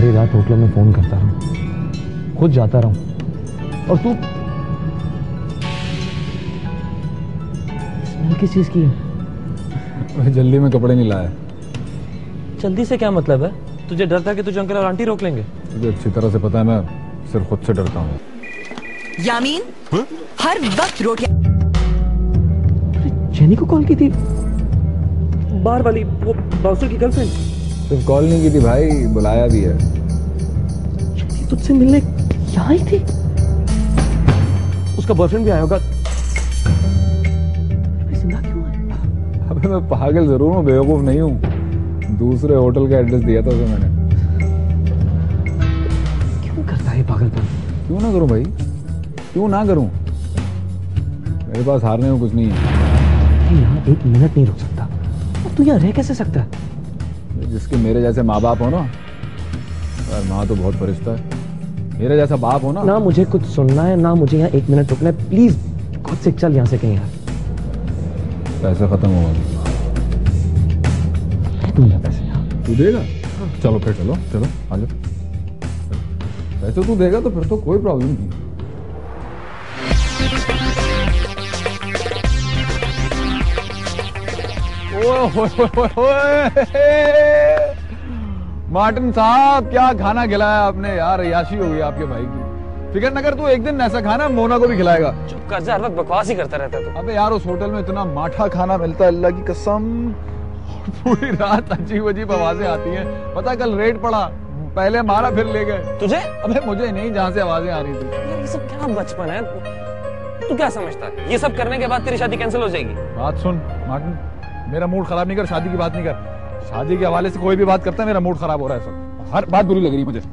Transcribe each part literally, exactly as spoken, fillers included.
सारी रात होटलों में फोन करता रहा, खुद जाता रहा, और तू स्मेल किस चीज की है? जल्दी में कपड़े नहीं लाया। जल्दी से क्या मतलब है? तुझे डर था कि तुझे अंकल और आंटी रोक लेंगे? तुझे अच्छी तरह से पता है मैं सिर्फ खुद से डरता हूँ। यामीन हुँ? हर वक्त रोटियां। जेनी को कॉल की थी, बार वाली, वो बाउंसर की गर्लफ्रेंड। सिर्फ कॉल नहीं की थी भाई, बुलाया भी है। जेनी तुझसे मिलने यहाँ ही थी? उसका बॉयफ्रेंड भी आया होगा। जिंदा क्यों है? अबे मैं पागल जरूर हूँ, बेवकूफ नहीं हूँ। दूसरे होटल का एड्रेस दिया था उसे मैंने। क्यों करता है पागलपन? क्यों ना करूं भाई, क्यों ना करूं? मेरे पास हारने में कुछ नहीं है। यहाँ एक मिनट नहीं रुक सकता, और तू यहाँ रह कैसे सकता है? जिसके मेरे जैसे माँ बाप हो ना, यार माँ तो बहुत फरिश्ता है, मेरे जैसा बाप हो ना। ना मुझे कुछ सुनना है, ना मुझे यहाँ एक मिनट रुकना है, प्लीज खुद से चल यहाँ से कहीं यार। पैसे खत्म हो गए। पैसे तू देगा? चलो फिर चलो चलो आ जाओ। पैसे तू देगा तो फिर तो कोई प्रॉब्लम नहीं। मार्टिन साहब क्या खाना खिलाया आपने यार, याशी हो गई आपके भाई की। फिक्र न कर, तू एक दिन ऐसा खाना मोना को भी खिलाएगा। चुप कर जा, हर वक्त बकवास ही करता रहता है। अबे यार उस होटल में इतना माठा खाना मिलता है, अल्लाह की कसम। पूरी रात अजीब अजीब आवाजें आती हैं। पता कल रेड पड़ा, पहले मारा फिर ले गए। तुझे? अबे मुझे नहीं, जहाँ से आवाजें आ रही थी। यार ये सब क्या बचपन है, तू क्या समझता है? ये सब करने के बाद तेरी शादी कैंसिल हो जाएगी। बात सुन मार्टिन, मेरा मूड खराब नहीं कर, शादी की बात नहीं कर। शादी के हवाले से कोई भी बात करता है मेरा मूड खराब हो रहा है। सब हर बात बुरी लग रही है मुझे।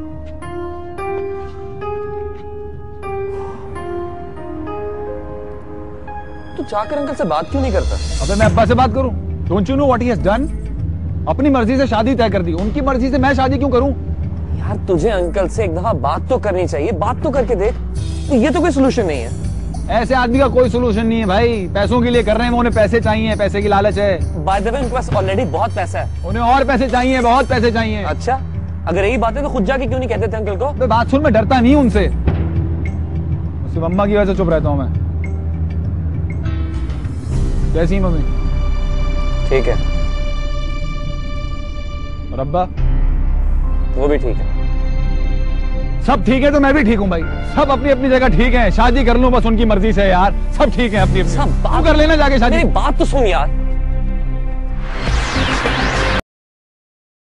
तू जाकर अंकल से बात क्यों नहीं करता? अबे मैं अब्बा से बात करूं? Don't you know what he has done? अपनी मर्जी से शादी तय कर दी, उनकी मर्जी से मैं शादी क्यों करूं? यार तुझे अंकल से एक दफा बात तो करनी चाहिए, बात तो करके देख। तो ये तो कोई सोल्यूशन नहीं है। ऐसे आदमी का कोई सोल्यूशन नहीं है भाई। पैसों के लिए कर रहे हैं, उन्हें पैसे चाहिए, पैसे की लालच है। बाय द वे उनके पास ऑलरेडी बहुत पैसा है। उन्हें और पैसे चाहिए, बहुत पैसे चाहिए। अच्छा, अगर यही बात है तो खुद जाके क्यों नहीं कहते थे अंकल को? तो बात सुन, मैं डरता नहीं उनसे, सिर्फ अम्मा की वजह से चुप रहता हूं मैं। कैसी मम्मी? ठीक है। और अब्बा? वो भी ठीक है। सब ठीक है तो मैं भी ठीक हूँ भाई। सब अपनी अपनी जगह ठीक है। शादी कर लूं बस उनकी मर्जी से यार, सब ठीक है अपनी अपनी। सब बात कर लेना जाके शादी। मेरी बात तो सुन यार।